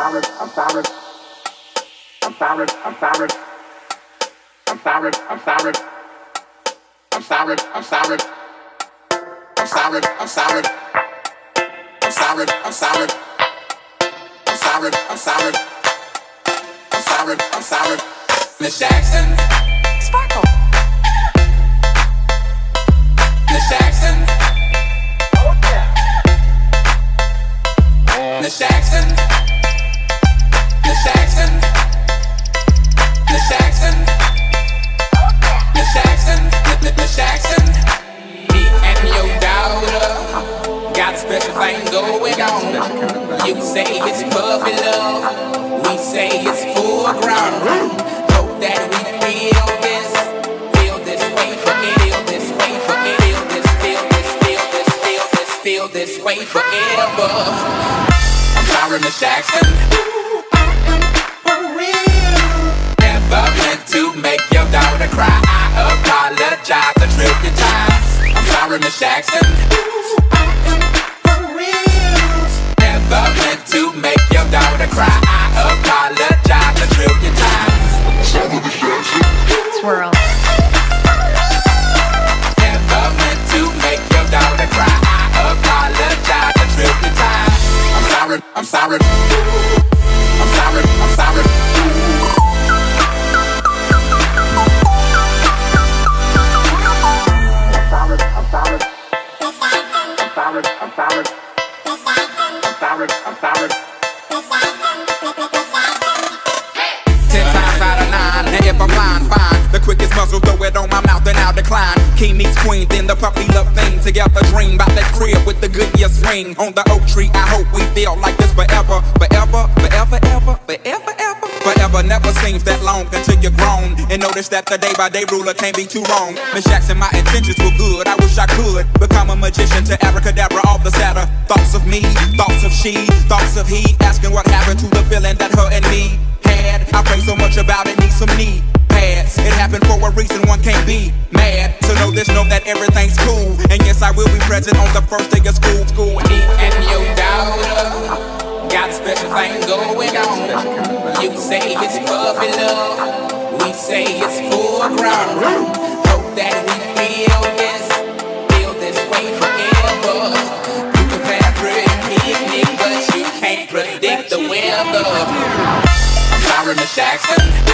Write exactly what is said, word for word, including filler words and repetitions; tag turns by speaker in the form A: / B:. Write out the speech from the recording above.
A: sorry, I'm sorry. I'm sorry, I'm sorry. I'm sorry, I'm sorry. I'm sorry, I'm sorry. I'm sorry, I'm sorry. I'm sorry, I'm sorry. I'm sorry, I'm sorry. I'm sorry, I'm sorry. Miss Jackson. Sparkle. Miss Jackson. Oh yeah. Miss Jackson. Miss Jackson. Miss Jackson. Oh yeah. Miss Jackson. Miss Jackson. Me and your daughter got a special thing going on. You say it's puppy love, we say it's full grown. Hope that we feel this, feel this way forever, feel this way forever, feel this, feel this, feel this, feel this, feel this way forever. I'm sorry, Miss Jackson. Never meant to make your daughter cry. I apologize a trillion times. I'm sorry, Miss Jackson. Never meant to make your daughter cry. I apologize a trillion times. Sorry, Miss Jackson. Swirl. Never meant to make your daughter cry. I apologize a trillion times. I'm sorry, I'm sorry. I'm sorry, I'm sorry. I'm sorry, I'm sorry. I'm sorry, I'm sorry. Ten times out of nine, and if I'm lying, fine. The quickest muzzle, throw it on my mouth and I'll decline. King meets queen, then the puppy love thing. Together dream about that crib with the good year swing. On the oak tree, I hope we feel like this forever. Forever, forever, ever, forever, ever. Forever never seems that long until you're grown. And notice that the day by day ruler can't be too wrong. Miss Jackson, my intentions were good. I wish I could become a magician to abracadabra off the Saturn. Thoughts of me, thoughts of she, thoughts of he. Asking what happened to the feeling that her and me had. I pray so much about it, need some knee pads. It happened for a reason, one can't be mad. So know this, know that everything's cool. And yes, I will be present on the first day of school. School. Me and your daughter got a special thing going on. You say it's puppy love, we say it's full grown. Hope that we feel this, feel this way forever. You can plan a pretty picnic, but you can't predict the weather. I'm sorry, Miss Jackson.